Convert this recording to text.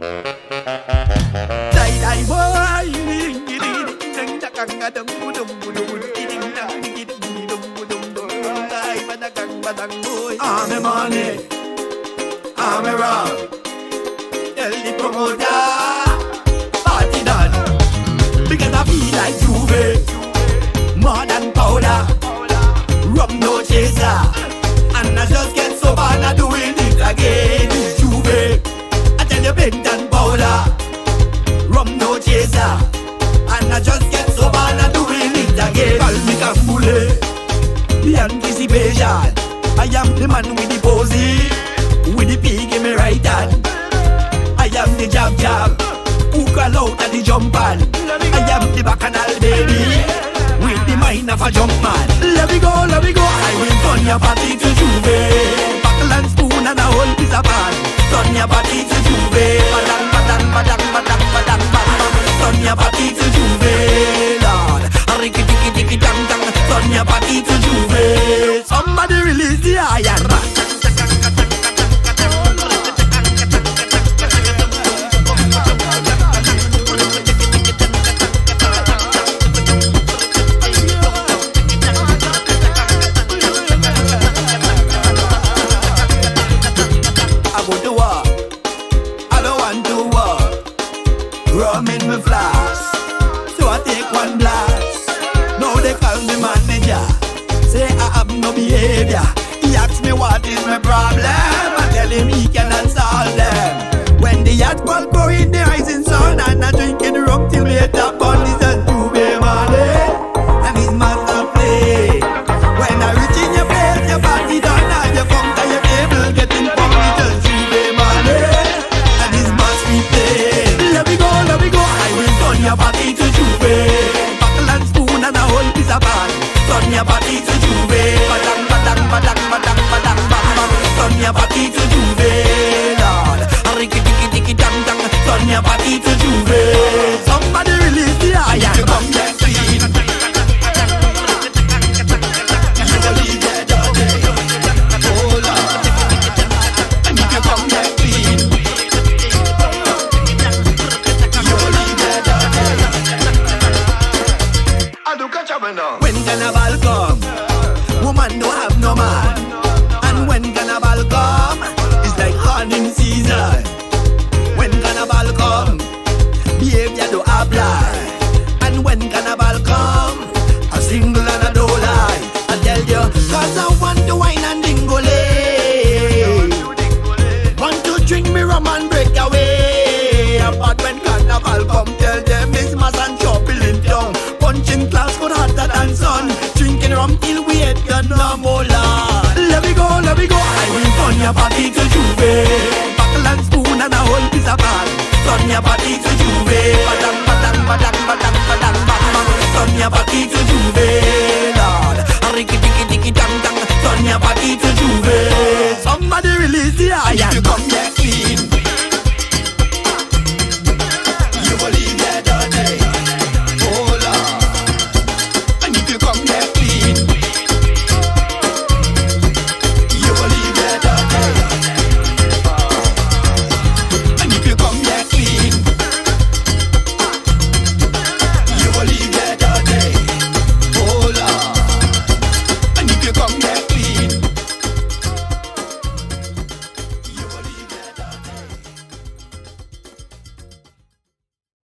I'm a money, I'm a rock. Tell the promoter, party done. Because I feel like jouvert, more than powder. Rum no chaser, and I just get sober and I doing it again. It's jouvert, I tell you bent and powder. Rum no chaser, and I just get sober and I doing it again. Call me Kambule, the anticipation. I am the man with the posy, with the pig in my right hand. I am the jab jab, who call out at the jump man. I am the bacchanal baby, with the mind of a jump man. Let me go, I will turn your party to jouvert. Buckle and spoon and a whole piece of pan. Turn your party to jouvert. Badang, badang, badang, badang, badang, badang. Turn your party to jouvert, Lord. Riki tiki tiki dang dang. Turn your party to jouvert. Somebody release the iron man. I go to war, I don't want to war. Rum in my flask, so I take one blast. Now they call me manager, say I have no behavior. He asks me what is my problem, I tell him he cannot solve them. When the yacht ball go in the rising sun, and I drinking rum till we top on this and to be money, and his master play. When I reach in your place, your party done, and you come to your table, getting funky just to be money, and his master play. Let me go, I will turn your party to jouvert. Buckle and spoon and a whole piece of pan. Turn your party to jouvert. Badang, badang, badang, badang, badang, badang. Turn your party to jouvert, Lord. Riki tiki tiki dang dang. Turn your party to jouvert. Somebody release the iron. You come get clean. You will leave there dirty. Oh Lord. You come get clean. You will leave there dirty. I do catch up now. When carnival come, woman don't have no man. And when carnival come, it's like hunting season. When carnival come, behavior don't apply. And when carnival come, a single and a don't lie. I tell you, cause I want to wine and dingole. Want to drink me rum and break away. But when carnival come, tell them it's mass and trouble in town. Punching class could hotter than sun. Drinking rum till we hit the normal Lord. Let me go, I will turn your party to jouvert. Buckle and spoon and a whole piece of pan. Turn your party to jouvert. Badang, badang, badang, badang, badang, badang. Turn your party to jouvert, Lord. Riki tiki tiki dang dang. Turn your party to jouvert. Somebody release the iron. You come here.